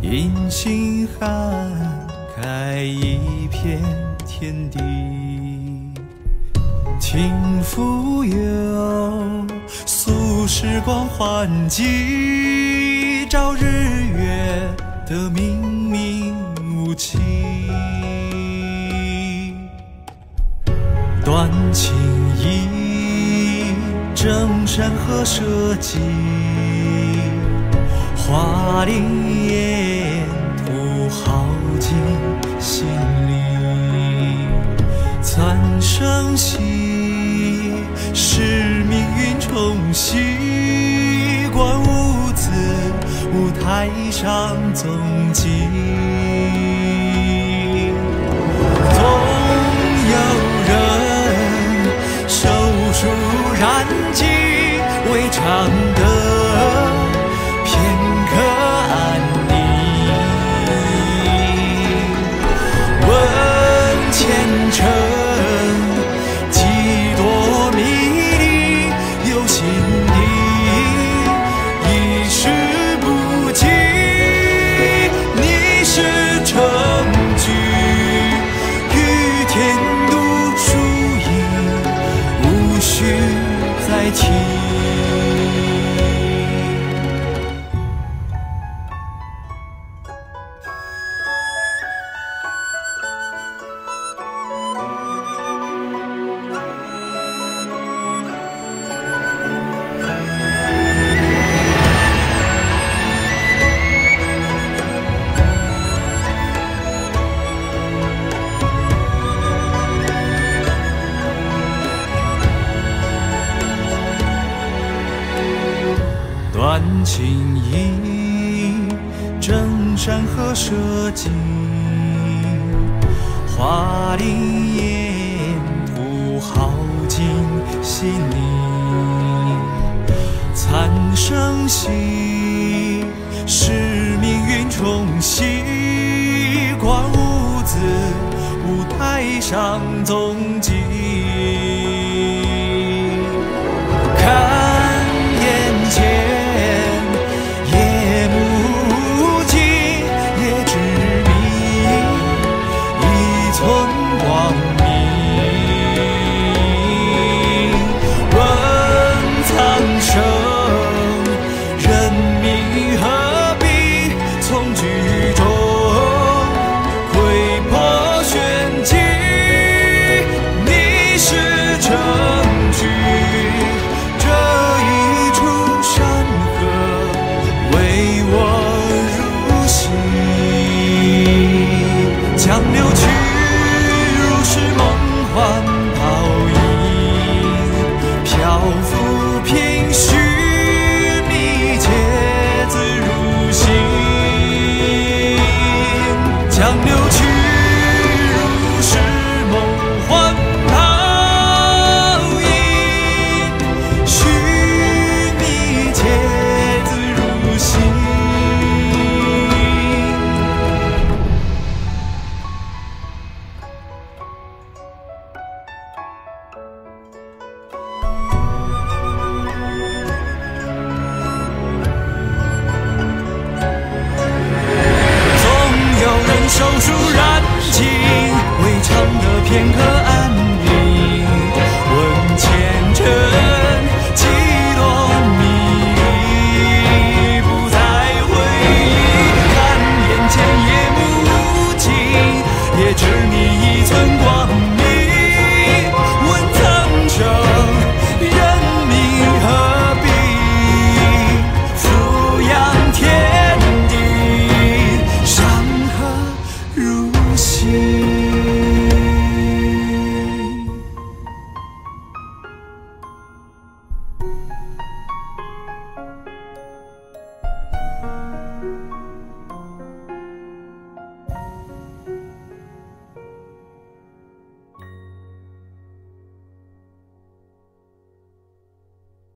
因心涵开一片天地。听蜉蝣诉时光换季，照日月的明明无期。断情意，征山河社稷，华林烟土耗尽心力。残生息，是命运冲洗，观无字，舞台上踪迹。总有人手书染尽，未尝得片刻安宁。问前程几多迷离，有心底一时不及。你是成局，与天独输赢，无需再提。断情意，征山河社稷，华林烟土耗尽心力。残生息，是命运冲洗，观无字，舞台上踪迹。看眼前光明，问苍生，人命何必从局中窥破玄机？你是证据，这一出山河为我入戏，江流去。是梦幻泡影，漂浮凭虚觅，皆自入心。江